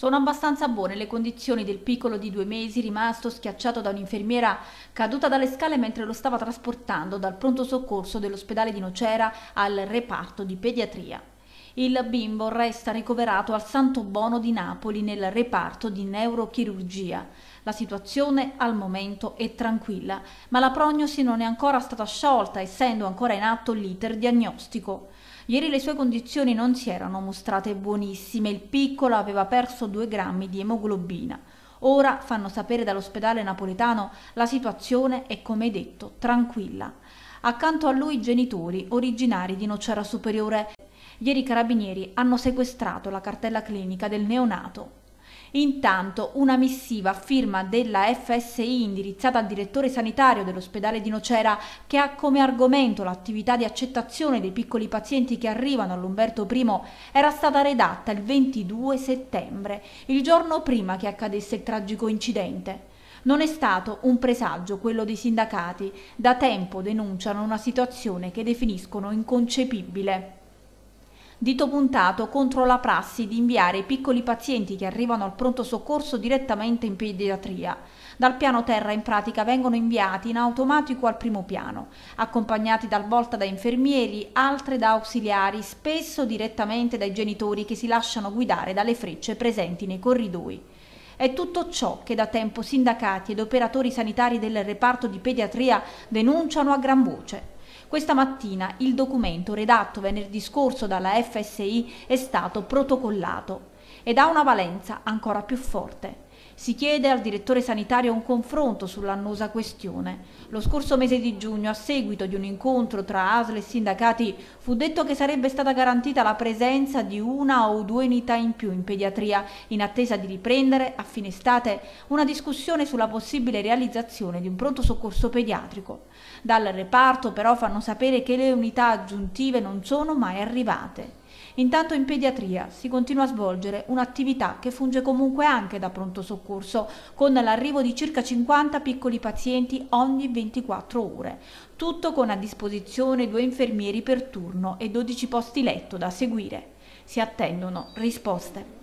Sono abbastanza buone le condizioni del piccolo di 2 mesi rimasto schiacciato da un'infermiera caduta dalle scale mentre lo stava trasportando dal pronto soccorso dell'ospedale di Nocera al reparto di pediatria. Il bimbo resta ricoverato al Santo Bono di Napoli nel reparto di neurochirurgia. La situazione al momento è tranquilla, ma la prognosi non è ancora stata sciolta, essendo ancora in atto l'iter diagnostico. Ieri le sue condizioni non si erano mostrate buonissime, il piccolo aveva perso 2 grammi di emoglobina. Ora, fanno sapere dall'ospedale napoletano, la situazione è, come detto, tranquilla. Accanto a lui i genitori, originari di Nocera Superiore. Ieri i carabinieri hanno sequestrato la cartella clinica del neonato. Intanto una missiva a firma della FSI indirizzata al direttore sanitario dell'ospedale di Nocera, che ha come argomento l'attività di accettazione dei piccoli pazienti che arrivano all'Umberto I, era stata redatta il 22 settembre, il giorno prima che accadesse il tragico incidente. Non è stato un presagio quello dei sindacati, da tempo denunciano una situazione che definiscono inconcepibile. Dito puntato contro la prassi di inviare i piccoli pazienti che arrivano al pronto soccorso direttamente in pediatria. Dal piano terra in pratica vengono inviati in automatico al primo piano, accompagnati talvolta da infermieri, altre da ausiliari, spesso direttamente dai genitori che si lasciano guidare dalle frecce presenti nei corridoi. È tutto ciò che da tempo sindacati ed operatori sanitari del reparto di pediatria denunciano a gran voce. Questa mattina il documento redatto venerdì scorso dalla FSI è stato protocollato ed ha una valenza ancora più forte. Si chiede al direttore sanitario un confronto sull'annosa questione. Lo scorso mese di giugno, a seguito di un incontro tra ASL e sindacati, fu detto che sarebbe stata garantita la presenza di 1 o 2 unità in più in pediatria, in attesa di riprendere, a fine estate, una discussione sulla possibile realizzazione di un pronto soccorso pediatrico. Dal reparto però fanno sapere che le unità aggiuntive non sono mai arrivate. Intanto in pediatria si continua a svolgere un'attività che funge comunque anche da pronto soccorso, con l'arrivo di circa 50 piccoli pazienti ogni 24 ore. Tutto con a disposizione 2 infermieri per turno e 12 posti letto da seguire. Si attendono risposte.